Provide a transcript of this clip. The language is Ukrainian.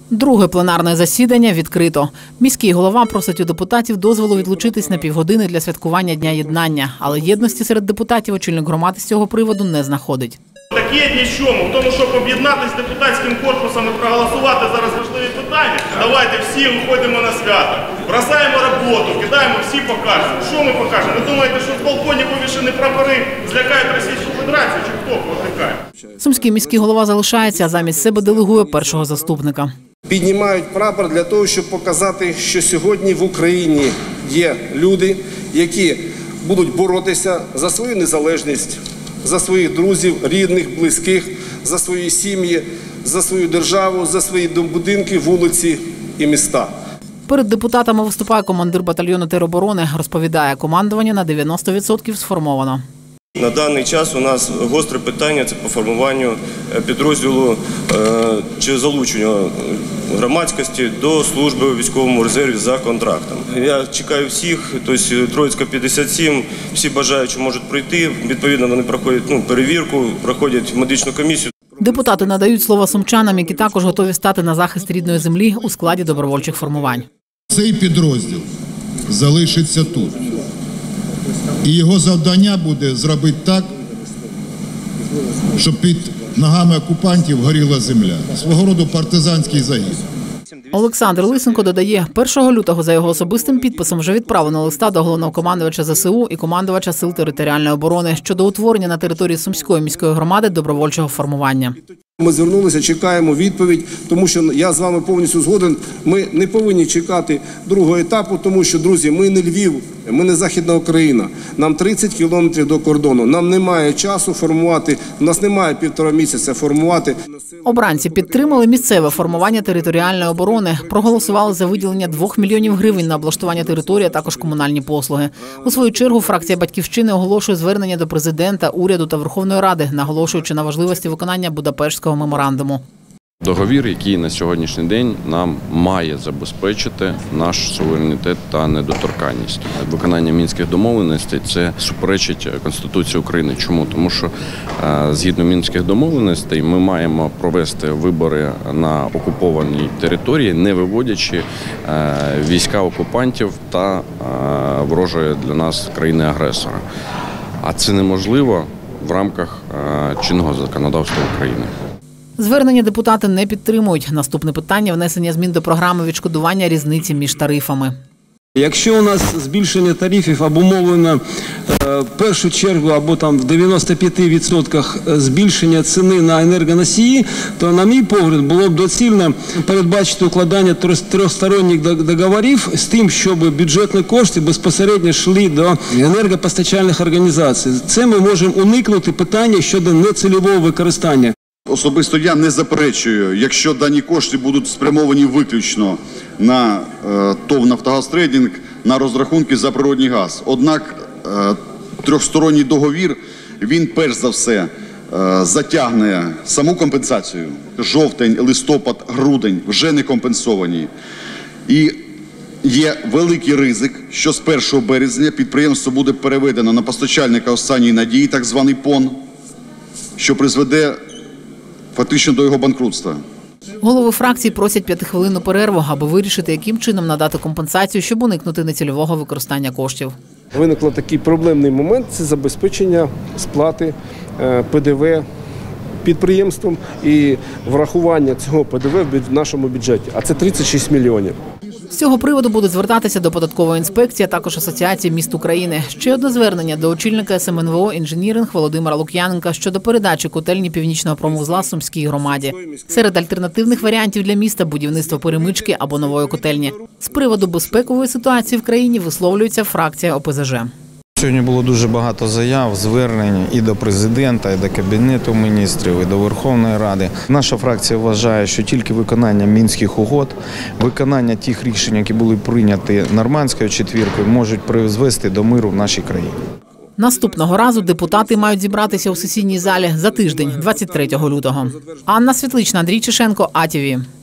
Друге пленарне засідання відкрито. Міський голова просить у депутатів дозволу відлучитись на півгодини для святкування Дня єднання. Але єдності серед депутатів очільник громади з цього приводу не знаходить. Так єдність в чому? В тому, щоб об'єднатися депутатським корпусом і проголосувати зараз важливі питання. Давайте всі виходимо на свято. Бросаємо роботу, кидаємо, всі покажемо. Що ми покажемо? Ви думаєте, що в балконі вивішені прапори злякають Російську Федерацію? Чи хто викликає? Сумський міський голова залишається, а замість себе делегує першого заступника. Піднімають прапор для того, щоб показати, що сьогодні в Україні є люди, які будуть боротися за свою незалежність, за своїх друзів, рідних, близьких, за свої сім'ї, за свою державу, за свої будинки, вулиці і міста. Перед депутатами виступає командир батальйону тероборони. Розповідає, командування на 90% сформовано. На даний час у нас гостре питання – це по формуванню підрозділу чи залученню громадськості до служби у військовому резерві за контрактом. Я чекаю всіх, тобто Троїцька 57, всі бажаючі можуть прийти, відповідно вони проходять перевірку, проходять медичну комісію. Депутати надають слово сумчанам, які також готові стати на захист рідної землі у складі добровольчих формувань. Цей підрозділ залишиться тут. І його завдання буде зробити так, щоб під ногами окупантів горіла земля. Свого роду партизанський загін. Олександр Лисенко додає, 1 лютого за його особистим підписом вже відправлено листа до головнокомандувача ЗСУ і командувача Сил територіальної оборони щодо утворення на території Сумської міської громади добровольчого формування. Ми звернулися, чекаємо відповідь, тому що я з вами повністю згоден. Ми не повинні чекати другого етапу, тому що, друзі, ми не Львів, ми не Західна Україна. Нам 30 кілометрів до кордону. Нам немає часу формувати, у нас немає 1,5 місяця формувати. Обранці підтримали місцеве формування територіальної оборони, проголосували за виділення 2 мільйонів гривень на облаштування території, а також комунальні послуги. У свою чергу фракція «Батьківщини» оголошує звернення до президента, уряду та Верховної Ради, наголошуючи на важливості виконання Будапештського меморандуму. Договір, який на сьогоднішній день нам має забезпечити наш суверенітет та недоторканність. Виконання Мінських домовленостей – це суперечить Конституції України. Чому? Тому що згідно Мінських домовленостей ми маємо провести вибори на окупованій території, не виводячи війська окупантів та ворожої для нас країни-агресора. А це неможливо в рамках чинного законодавства України. Звернення депутати не підтримують. Наступне питання – внесення змін до програми відшкодування різниці між тарифами. Якщо у нас збільшення тарифів обумовлено в першу чергу або там в 95% збільшення ціни на енергоносії, то, на мій погляд, було б доцільно передбачити укладання трьохсторонніх договорів з тим, щоб бюджетні кошти безпосередньо йшли до енергопостачальних організацій. Це ми можемо уникнути питання щодо нецільового використання. Особисто я не заперечую, якщо дані кошти будуть спрямовані виключно на ТОВ «Нафтогазтрейдинг», на розрахунки за природний газ. Однак трьохсторонній договір, він перш за все затягне саму компенсацію. Жовтень, листопад, грудень вже не компенсовані. І є великий ризик, що з 1 березня підприємство буде переведено на постачальника останньої надії, так званий ПОН, що призведе фактично до його банкрутства. Голови фракцій просять 5-хвилинну перерву, аби вирішити, яким чином надати компенсацію, щоб уникнути нецільового використання коштів. Виникло такий проблемний момент – це забезпечення сплати ПДВ підприємством і врахування цього ПДВ в нашому бюджеті, а це 36 мільйонів. З цього приводу будуть звертатися до податкової інспекції, а також Асоціації міст України. Ще одне звернення до очільника СМНВО «Інженіринг» Володимира Лук'яненка щодо передачі котельні Північного промвузла Сумській громаді. Серед альтернативних варіантів для міста – будівництво перемички або нової котельні. З приводу безпекової ситуації в країні висловлюється фракція ОПЗЖ. Сьогодні було дуже багато заяв, звернень і до президента, і до Кабінету міністрів, і до Верховної Ради. Наша фракція вважає, що тільки виконання Мінських угод, виконання тих рішень, які були прийняті Нормандською четвіркою, можуть призвести до миру в нашій країні. Наступного разу депутати мають зібратися у сесійній залі за тиждень, 23 лютого. Анна Світлична, Андрій Чешенко, АТВ.